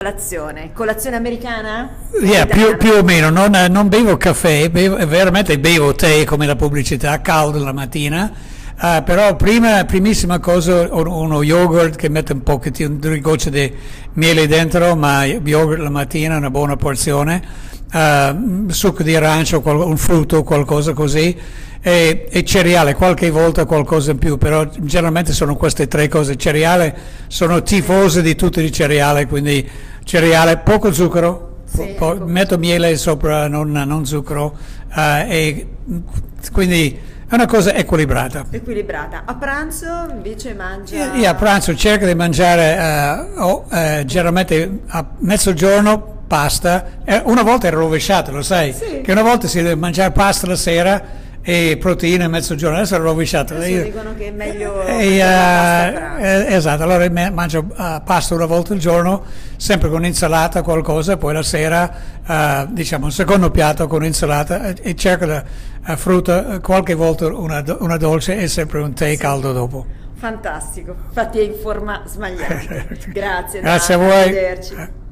Colazione americana? Yeah, Italiana? più o meno, non bevo caffè, veramente bevo tè come la pubblicità, caldo la mattina, però primissima cosa uno yogurt che mette un pochettino, 2 gocce di miele dentro, ma yogurt la mattina, una buona porzione, succo di arancio, un frutto, qualcosa così, e cereale, qualche volta qualcosa in più, però generalmente sono queste 3 cose. Cereale, sono tifoso di tutti i cereali, quindi cereale, poco zucchero, Sì, metto miele sopra, non zucchero, e quindi è una cosa equilibrata. equilibrata. A pranzo invece mangia... Io a pranzo cerco di mangiare generalmente a mezzogiorno pasta, una volta era rovesciato, lo sai, Sì. che una volta si deve mangiare pasta la sera e proteine a mezzogiorno, adesso è rovesciato. Adesso dicono che è meglio mangiare la pasta a pranzo. Esatto, allora mangio pasta una volta al giorno, sempre con insalata qualcosa, poi la sera diciamo un secondo piatto con insalata e cerco la frutta, qualche volta una dolce e sempre un tè caldo dopo. Fantastico, infatti è in forma smagliata. Grazie, Grazie a Dani, voi. arrivederci.